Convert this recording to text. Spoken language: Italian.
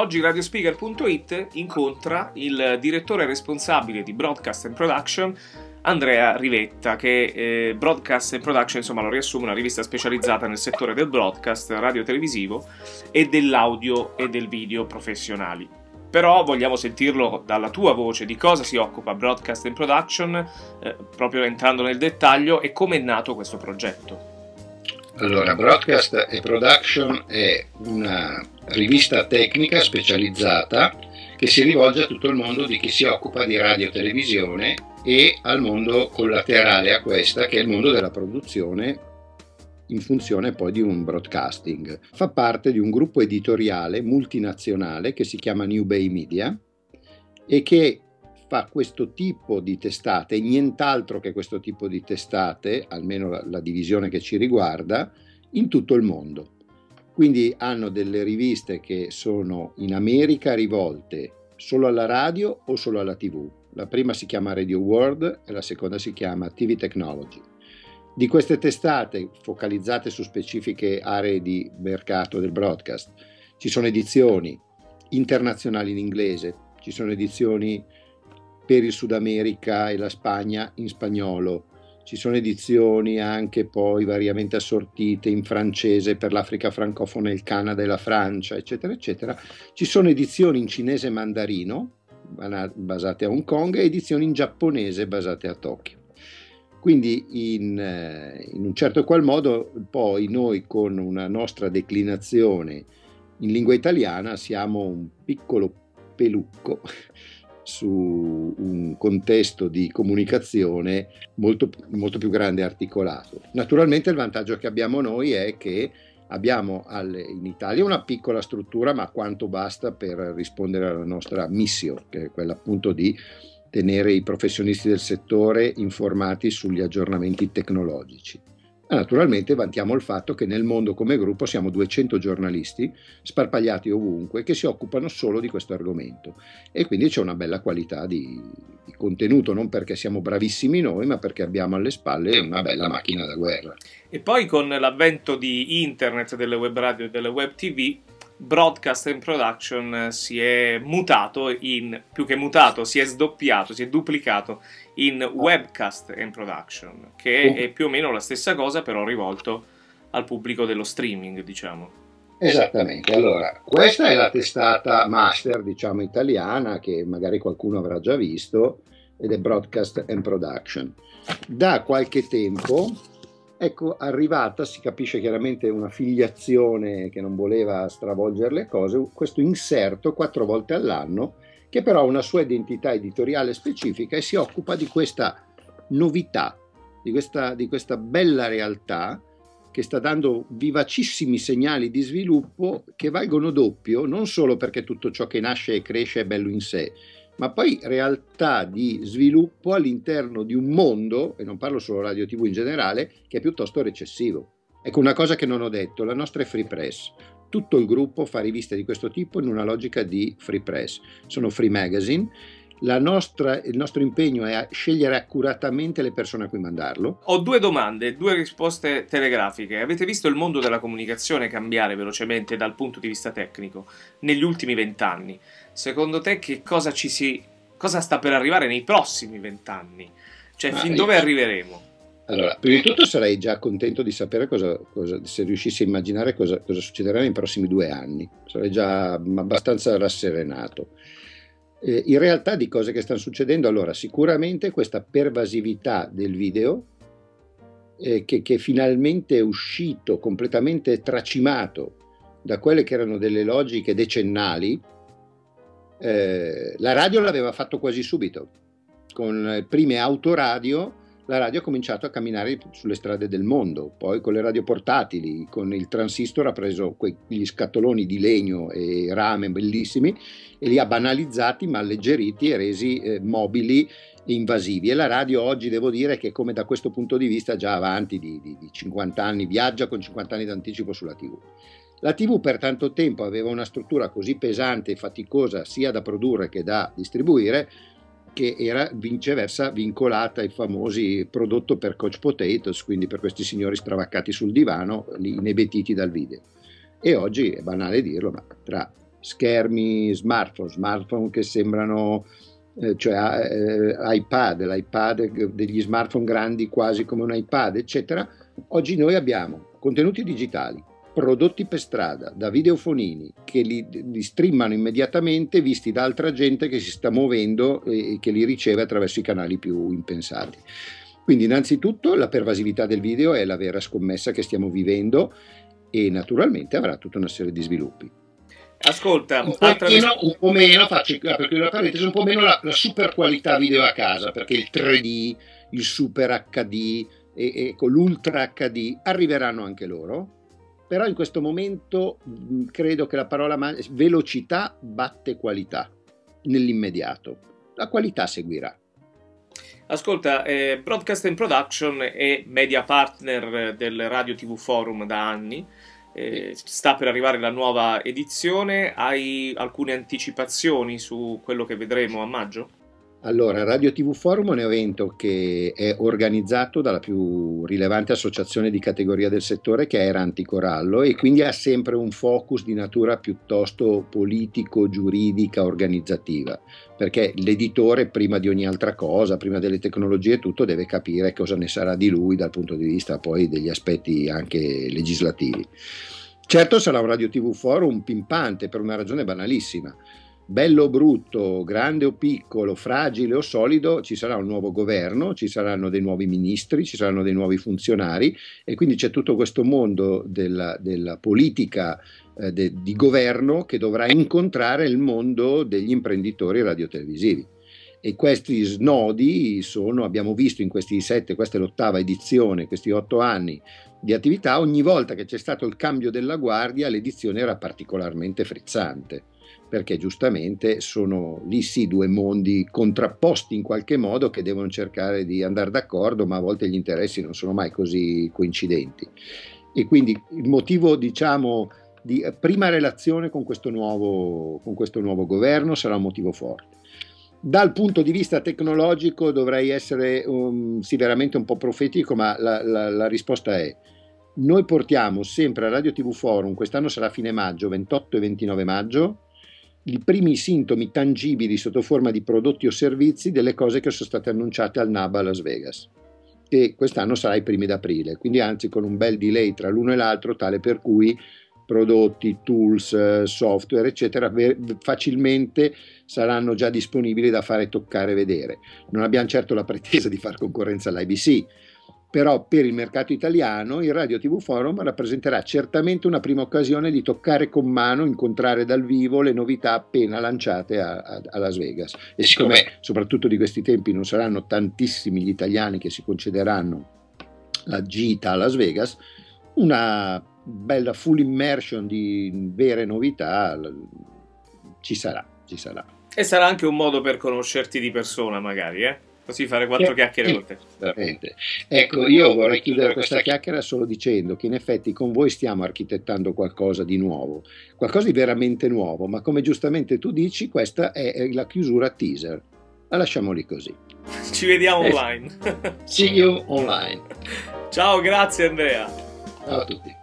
Oggi Radiospeaker.it incontra il direttore responsabile di Broadcast and Production, Andrea Rivetta, che Broadcast and Production, insomma, lo riassume, una rivista specializzata nel settore del broadcast radio-televisivo e dell'audio e del video professionali. Però vogliamo sentirlo dalla tua voce, di cosa si occupa Broadcast and Production, proprio entrando nel dettaglio, e come è nato questo progetto. Allora, Broadcast and Production è una rivista tecnica specializzata che si rivolge a tutto il mondo di chi si occupa di radio e televisione e al mondo collaterale a questa, che è il mondo della produzione in funzione poi di un broadcasting. Fa parte di un gruppo editoriale multinazionale che si chiama New Bay Media e che fa questo tipo di testate, nient'altro che questo tipo di testate, almeno la divisione che ci riguarda, in tutto il mondo. Quindi hanno delle riviste che sono in America rivolte solo alla radio o solo alla TV. La prima si chiama Radio World e la seconda si chiama TV Technology. Di queste testate focalizzate su specifiche aree di mercato del broadcast, ci sono edizioni internazionali in inglese, ci sono edizioni per il Sud America e la Spagna in spagnolo, ci sono edizioni anche poi variamente assortite in francese per l'Africa francofona, il Canada e la Francia, eccetera, eccetera. Ci sono edizioni in cinese mandarino, basate a Hong Kong, e edizioni in giapponese basate a Tokyo. Quindi in un certo qual modo poi noi con una nostra declinazione in lingua italiana siamo un piccolo pelucco su un contesto di comunicazione molto più grande e articolato. Naturalmente il vantaggio che abbiamo noi è che abbiamo in Italia una piccola struttura, ma quanto basta per rispondere alla nostra missione, che è quella appunto di tenere i professionisti del settore informati sugli aggiornamenti tecnologici. Ma naturalmente vantiamo il fatto che nel mondo come gruppo siamo 200 giornalisti sparpagliati ovunque che si occupano solo di questo argomento, e quindi c'è una bella qualità di contenuto, non perché siamo bravissimi noi, ma perché abbiamo alle spalle una bella macchina da guerra. E poi con l'avvento di internet, delle web radio e delle web tv, Broadcast and Production si è mutato, più che mutato, si è sdoppiato, si è duplicato in Webcast and Production, che è più o meno la stessa cosa, però rivolto al pubblico dello streaming, diciamo. Esattamente. Allora, questa è la testata master, diciamo, italiana, che magari qualcuno avrà già visto, ed è Broadcast and Production. Da qualche tempo, ecco, arrivata, si capisce chiaramente una filiazione che non voleva stravolgere le cose, questo inserto 4 volte all'anno, che però ha una sua identità editoriale specifica e si occupa di questa novità, di questa bella realtà che sta dando vivacissimi segnali di sviluppo che valgono doppio, non solo perché tutto ciò che nasce e cresce è bello in sé, ma poi realtà di sviluppo all'interno di un mondo, e non parlo solo radio TV in generale, che è piuttosto recessivo. Ecco, una cosa che non ho detto, la nostra è Free Press. Tutto il gruppo fa riviste di questo tipo in una logica di Free Press. Sono free magazine. Il nostro impegno è a scegliere accuratamente le persone a cui mandarlo. Ho 2 domande, 2 risposte telegrafiche. Avete visto il mondo della comunicazione cambiare velocemente dal punto di vista tecnico negli ultimi 20 anni? Secondo te che cosa sta per arrivare nei prossimi 20 anni? Cioè, fin dove arriveremo? Allora, prima di tutto sarei già contento di sapere se riuscissi a immaginare cosa succederà nei prossimi 2 anni. Sarei già abbastanza rasserenato. In realtà di cose che stanno succedendo, allora sicuramente questa pervasività del video che finalmente è uscito completamente tracimato da quelle che erano delle logiche decennali. La radio l'aveva fatto quasi subito, con le prime autoradio. La radio ha cominciato a camminare sulle strade del mondo, poi con le radio portatili, con il transistor ha preso quegli scatoloni di legno e rame bellissimi e li ha banalizzati, ma alleggeriti e resi mobili e invasivi. E la radio oggi devo dire che, come da questo punto di vista, già avanti di 50 anni, viaggia con 50 anni d'anticipo sulla TV. La TV per tanto tempo aveva una struttura così pesante e faticosa sia da produrre che da distribuire, che era viceversa vincolata ai famosi prodotto per couch potatoes, quindi per questi signori stravaccati sul divano, inebetiti dal video. E oggi è banale dirlo, ma tra schermi smartphone che sembrano l'iPad, degli smartphone grandi quasi come un iPad, eccetera. Oggi noi abbiamo contenuti digitali, prodotti per strada, da videofonini, che li streamano immediatamente, visti da altra gente che si sta muovendo e che li riceve attraverso i canali più impensati. Quindi innanzitutto la pervasività del video è la vera scommessa che stiamo vivendo e naturalmente avrà tutta una serie di sviluppi. Ascolta, un po' meno, faccio perché una parentesi, un po' meno la super qualità video a casa, perché il 3D, il super HD e con l'ultra HD arriveranno anche loro, però in questo momento credo che la parola velocità batte qualità nell'immediato, la qualità seguirà. Ascolta, Broadcast and Production è media partner del Radio TV Forum da anni. Sta per arrivare la nuova edizione. Hai alcune anticipazioni su quello che vedremo a maggio? Allora, Radio TV Forum è un evento che è organizzato dalla più rilevante associazione di categoria del settore, che è Era Anticorallo, e quindi ha sempre un focus di natura piuttosto politico, giuridica, organizzativa, perché l'editore prima di ogni altra cosa, prima delle tecnologie e tutto, deve capire cosa ne sarà di lui dal punto di vista poi degli aspetti anche legislativi. Certo sarà un Radio TV Forum pimpante per una ragione banalissima. Bello o brutto, grande o piccolo, fragile o solido, ci sarà un nuovo governo, ci saranno dei nuovi ministri, ci saranno dei nuovi funzionari e quindi c'è tutto questo mondo della politica di governo che dovrà incontrare il mondo degli imprenditori radiotelevisivi. E questi snodi abbiamo visto in questa è l'8ª edizione, questi 8 anni di attività, ogni volta che c'è stato il cambio della guardia l'edizione era particolarmente frizzante, perché giustamente sono lì sì due mondi contrapposti in qualche modo che devono cercare di andare d'accordo, ma a volte gli interessi non sono mai così coincidenti. E quindi il motivo, diciamo, di prima relazione con questo nuovo governo sarà un motivo forte. Dal punto di vista tecnologico dovrei essere veramente un po' profetico, ma la risposta è: noi portiamo sempre a Radio TV Forum, quest'anno sarà fine maggio, 28 e 29 maggio, i primi sintomi tangibili sotto forma di prodotti o servizi delle cose che sono state annunciate al NAB a Las Vegas, e quest'anno sarà i primi d'aprile, quindi anzi con un bel delay tra l'uno e l'altro, tale per cui prodotti, tools, software eccetera facilmente saranno già disponibili da fare toccare e vedere. Non abbiamo certo la pretesa di far concorrenza all'IBC, però per il mercato italiano il Radio TV Forum rappresenterà certamente una prima occasione di toccare con mano, incontrare dal vivo le novità appena lanciate a Las Vegas. E siccome soprattutto di questi tempi non saranno tantissimi gli italiani che si concederanno la gita a Las Vegas, una bella full immersion di vere novità ci sarà. E sarà anche un modo per conoscerti di persona, magari, così fare 4 chiacchiere con te. Veramente. Ecco, io vorrei chiudere questa chiacchiera solo dicendo che in effetti con voi stiamo architettando qualcosa di nuovo, qualcosa di veramente nuovo, ma come giustamente tu dici, questa è la chiusura teaser. La lasciamo lì così. Ci vediamo online. See you online. Ciao, grazie Andrea. Ciao a tutti.